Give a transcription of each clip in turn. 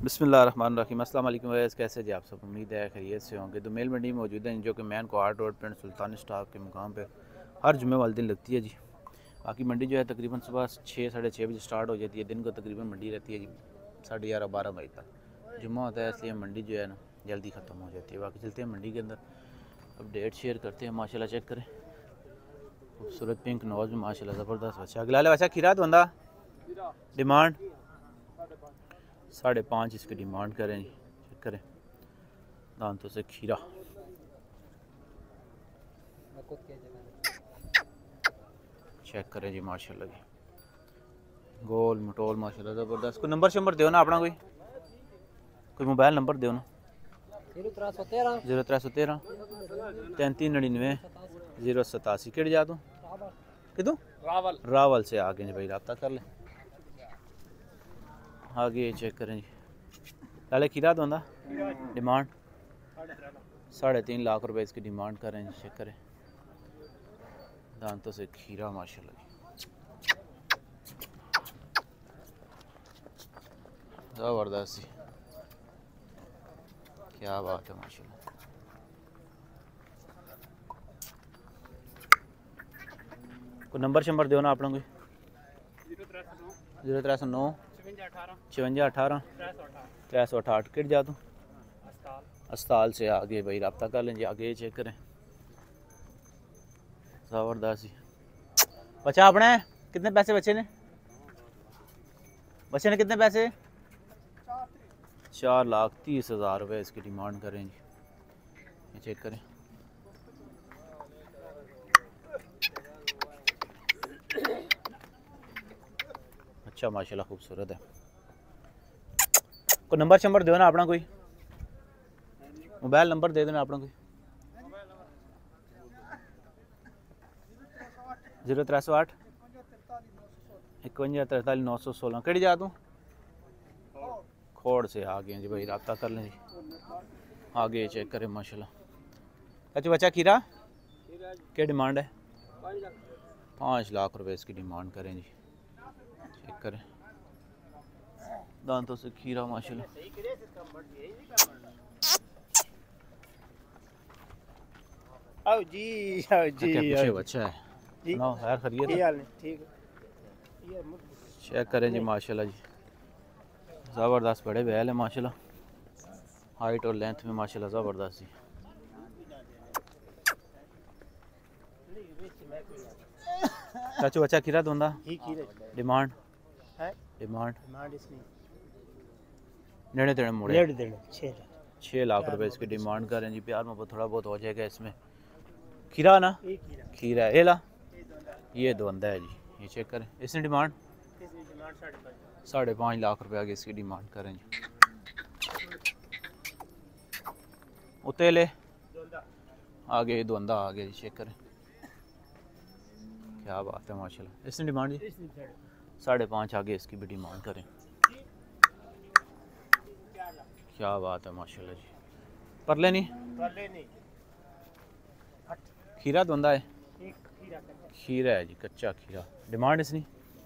बिस्मिल्लाहिर्रहमानिर्रहीम। अस्सलाम वालेकुम वैस, कैसे जी आप सब? उम्मीद है खैरियत से होंगे। तो मेल मंडी में मौजूद हैं जो कि मैन को आर्ट रोड पिंड सुल्तान स्टाफ के मुकाम पे हर जुम्मे वाले दिन लगती है जी। बाकी मंडी जो है तकरीबन सुबह 6 साढ़े 6 बजे स्टार्ट हो जाती है। दिन को तकरीबन मंडी रहती है जी 11:30 12 बजे तक। जुम्मा होता है इसलिए मंडी जो है ना जल्दी ख़त्म हो जाती है। बाकी चलते हैं मंडी के अंदर, अपडेट शेयर करते हैं। माशाल्लाह चेक करें, खूबसूरत पिंक नोज में माशाल्लाह ज़बरदस्त बच्चा। अगला बच्चा खीरा तो बंदा डिमांड 5.5 इसकी डिमांड करें जी। चेक करें दांतों से खीरा, चेक करें जी माशाल्लाह जी, गोल मटोल माशाल्लाह ज़बरदस्त। कोई नंबर शंबर दो ना अपना, कोई मोबाइल नंबर दो ना। 0313 3399 087। किड़ जा तू कितों रावल से आगे जी भाई रब्ता कर ले। आगे चेक करें जी, पहले खीरा तो डिमांड 3.5 लाख रुपए इसकी डिमांड करें जी। चेक करें दांतों से खीरा माशाल्लाह जी, ज़बरदस्त, क्या बात है माशाल्लाह। कोई नंबर शंबर दो ना अपना, कोई 0309 56 18 368। किट जा तू अस्ताल से आगे भाई रब्ता कर लें जी। आगे चेक करें ज़बरदस्त जी। बच्चा अपने कितने पैसे बच्चे ने कितने पैसे? 4,30,000 रुपये इसकी डिमांड करें जी। ये चेक करें, अच्छा माशाल्लाह खूबसूरत है। कोई नंबर शंबर दो ना अपना, कोई मोबाइल नंबर दे देना अपना, कोई 0308 51 43 916। कड़ी जा तू खोड़ से आ गए जी भाई रब्ता कर लें जी। आगे चेक करें माशाल्लाह। अच्छा बच्चा खीरा क्या डिमांड है? 5 लाख रुपए इसकी डिमांड करें जी। चेक करें दांतों से खीरा माशाल्लाह। आओ जी आओ जी क्या पीछे बच्चा है ना, खैर खैरियत? चेक करें जी माशाल्लाह जी, ज़बरदस्त बड़े बैल है माशाल्लाह, हाइट और लेंथ में माशाल्लाह ज़बरदस्त जी। चाचू बच्चा खीरा दूंदा डिमांड नेड़े तेड़े मोड़े 6 लाख रुपए इसकी डिमांड करें जी। प्यार में थोड़ा बहुत हो जाएगा इसमें। खीरा ना खीरा है ला, ये द्वंदा है जी। ये चेक करें, इसने डिमांड 5.5 लाख रुपए आगे इसकी डिमांड करें जी। उतेले आगे द्वंदा आ गया जी। चेक करें क्या बात है माशाल्लाह। इसने डिमांड जी 5.5 आगे इसकी भी डिमांड करें। क्या बात है माशाल्लाह जी। परले नहीं खीरा द्वंदा है, खीरा है जी, कच्चा खीरा। डिमांड इसनी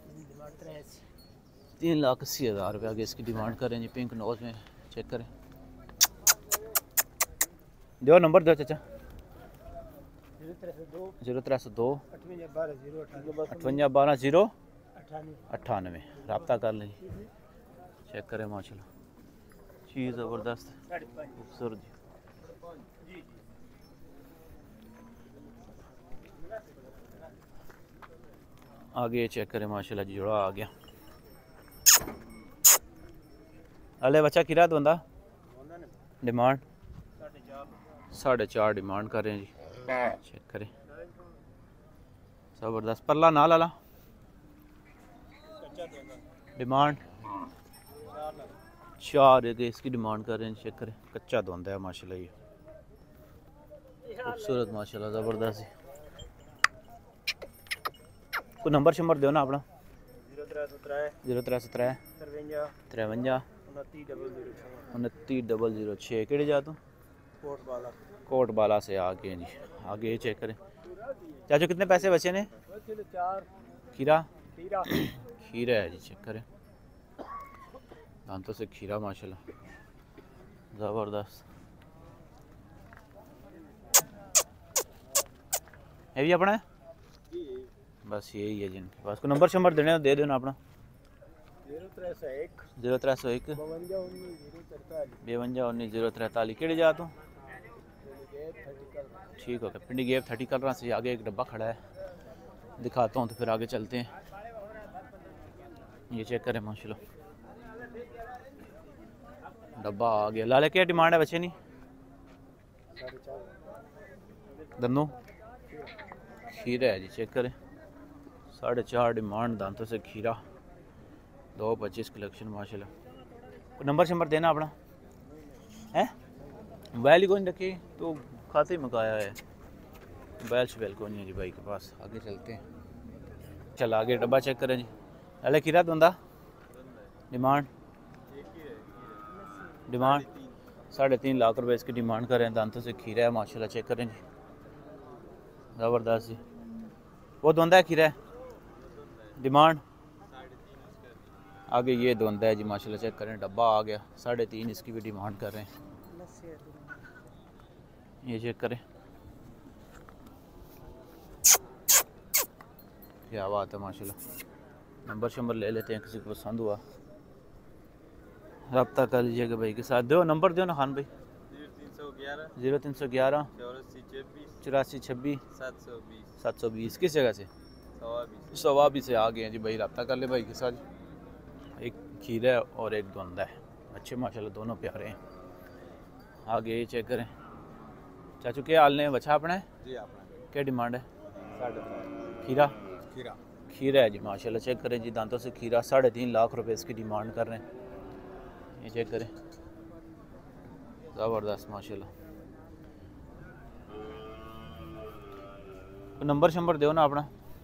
3,80,000 रुपये आगे इसकी डिमांड करें जी। पिंक नोज में चेक करें, दो नंबर दो चाचा। 0302 58 12 098 रब्ता कर लें। चेक करें माशाल्लाह, चीज़ ज़बरदस्त खूबसूरत जी। आगे चेक करें माशाल्लाह जी, जोड़ा आ गया। अले बच्चा किरा तो बंदा डिमांड 4.5 डिमांड करें जी। चेक करें ज़बरदस्त। परला ना लाला डिमांड 4 इसकी डिमांड कर रहे हैं। चेक करें कच्चा धोंदा है माशाल्लाह, ये खूबसूरत माशाल्लाह ज़बरदस्त जी। कोई नंबर शंबर दो ना अपना, 0317 53 29 006। जा तू कोट बाला से आगे जी। आगे चेक करें चाचू कितने पैसे बचे ने? खीरा है जी। चेक करें दांतों से खीरा माशाल्लाह ज़बरदस्त। ये भी अपना है, बस यही है जिनके पास। को नंबर शंबर देने दे देना अपना। 0301 52 19 043। केड़ी जा तू? ठीक हो गया, पिंडी गेप 30 कलर से आगे एक डब्बा खड़ा है, दिखाता हूँ तो फिर आगे चलते हैं। ये चेक करें माशाल्लाह, डब्बा आ गया। लाले क्या डिमांड है बच्चे नहीं दन्नू? खीरा है जी, चेक करें 4.5 डिमांड दांतों से खीरा। 225 कलेक्शन माशाल्लाह। नंबर शंबर देना अपना है। मोबाइल ही कौन रखी तो खाते ही मकाया है, मोबाइल शोबाइल कौन है जी भाई के पास। आगे चलते हैं, चल आगे डब्बा चेक करें जी। अले खीरा बंदा डिमांड 3.5 लाख रुपए इसकी डिमांड कर रहे हैं। दांतों से खीरा है माशाल्लाह, चेक करें जी ज़बरदस्त जी। वो द्वंदा है खीरा है, डिमांड आगे ये द्वंदा है जी माशाल्लाह, चेक करें डब्बा आ गया। 3.5 इसकी भी डिमांड कर रहे हैं। ये चेक करें क्या बात है माशाल्लाह। नंबर शंबर ले लेते हैं, किसी को पसंद हुआ रब्ता कर लीजिएगा भाई के साथ। दो नंबर दो ना खान भाई। 0311 84 26 720। किस जगह से? सवाबी से आ गए हैं जी भाई, रब्ता कर ले भाई के साथ। एक खीरा है और एक द्वंदा है, अच्छे माशाल्लाह दोनों प्यारे हैं। आगे ये चेक करें चाचू, क्या हाल ने बच्चा अपना है जी? अपना क्या डिमांड है? खीरा खीरा है जी माशाल्लाह, चेक करें जी दांतों से खीरा। 3.5 लाख रुपए इसकी डिमांड कर रहे हैं। ये चेक करें ज़बरदस्त माशाल्लाह। तो नंबर शंबर दो ना अपना।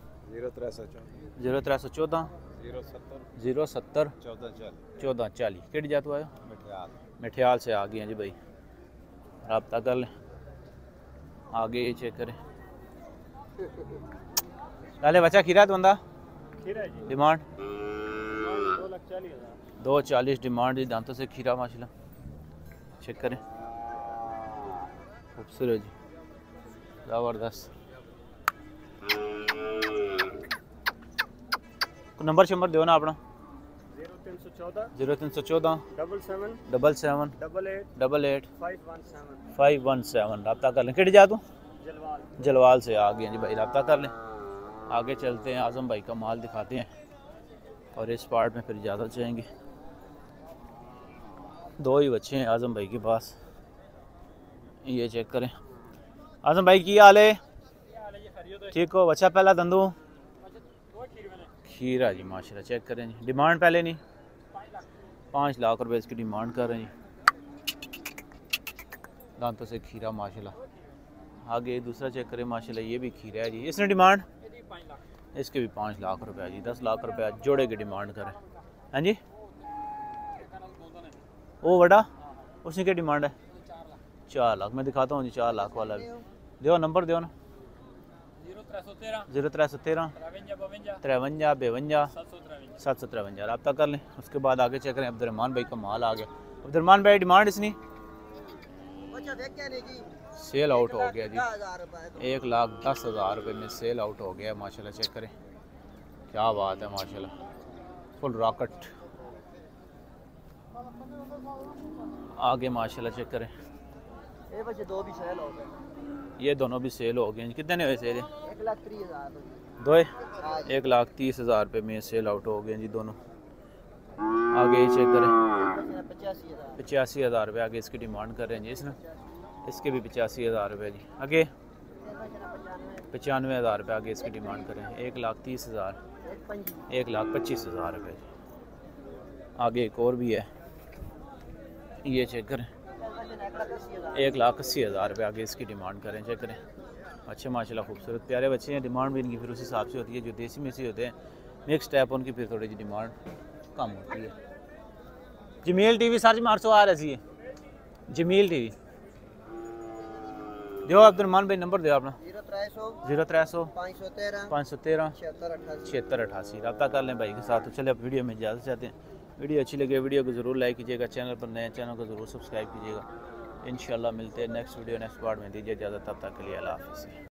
0314 070 1440। केड़ी जात आयो? मिठियाल से आ गए हैं जी भाई, रब्ता कर लें। आगे ये चेक करें लाले बच्चा खीरा तो बंदा डिमांड 240 डिमांड जी, दांतों से खीरा माशाल्लाह, चेक करें खूबसूरत जी ज़बरदस्त। नंबर शंबर दो ना अपना। 0314 77 88 517। रब्ता कर लें। किड़ी जा तू? जलवाल से आ गए हैं जी भाई, रब्ता कर लें। आगे चलते हैं, आज़म भाई का माल दिखाते हैं और इस पार्ट में फिर इजाज़त चाहेंगे। 2 ही बच्चे हैं आज़म भाई के पास। ये चेक करें आज़म भाई की हाल है? ठीक हो बच्चा? पहला दंदू खीरा जी माशाल्लाह, चेक करें जी। डिमांड पहले नहीं 5 लाख रुपए इसकी डिमांड कर रहे हैं जी, दांतों से खीरा माशाल्लाह। आगे दूसरा चेक करें माशाल्लाह, ये भी खीरा है जी। इसने डिमांड इसके भी 5 लाख रुपए जी, 10 लाख रुपए जोड़े की डिमांड करें। हाँ जी वो बड़ा उसने क्या डिमांड है? 4 लाख। मैं दिखाता हूँ जी 4 लाख वाला भी। दो नंबर दो ना। 0313 53 52 753। रब्ता कर लें। उसके बाद आगे चेक करें अब्दुलरहमान भाई का माल आ गया। अब्दुलरहमान भाई डिमांड इसने सेल आउट हो गया जी, 1,10,000 रुपये में सेल आउट हो गया माशाल्लाह, चेक करें क्या बात है माशाल्लाह, फुल रॉकेट। आगे माशाल्लाह चेक करें ये बच्चे 2 भी सेल हो गए, ये दोनों भी सेल हो गए। कितने हुए सेल? 1,30,000 दो 1,30,000 रुपये में सेल आउट हो गए जी दोनों। आगे ये चेक करें 85,000 रुपये आगे इसकी डिमांड कर रहे हैं जी इसने। इसके भी 85,000 रुपये जी। आगे 95,000 रुपये आगे इसकी डिमांड करें। 1,30,000 1,25,000 रुपये जी। आगे एक और भी है, ये चेक करें 1,80,000 रुपये आगे इसकी डिमांड करें। चेक करें अच्छे माशाल्लाह खूबसूरत प्यारे बच्चे हैं। डिमांड भी इनकी फिर उस हिसाब से होती है, जो देसी में से होते हैं मिक्स टाइप उनकी फिर थोड़ी सी डिमांड कम होती है। जमील टीवी सर्च मार सो आ रही है, जमील टीवी जो अब्दुलरहमान भाई नंबर दो अपना। 0300 513 76 88। रब्ता कर लें भाई के साथ। तो चले अब वीडियो में इजाज़त चाहते हैं। वीडियो अच्छी लगे वीडियो को ज़रूर लाइक कीजिएगा, चैनल पर नए चैनल को ज़रूर सब्सक्राइब कीजिएगा। इंशाल्लाह मिलते हैं नेक्स्ट वीडियो नेक्स्ट पार्ट में। दीजिए इजाज़त, तब तक के लिए अल्लाह हाफ़िज़।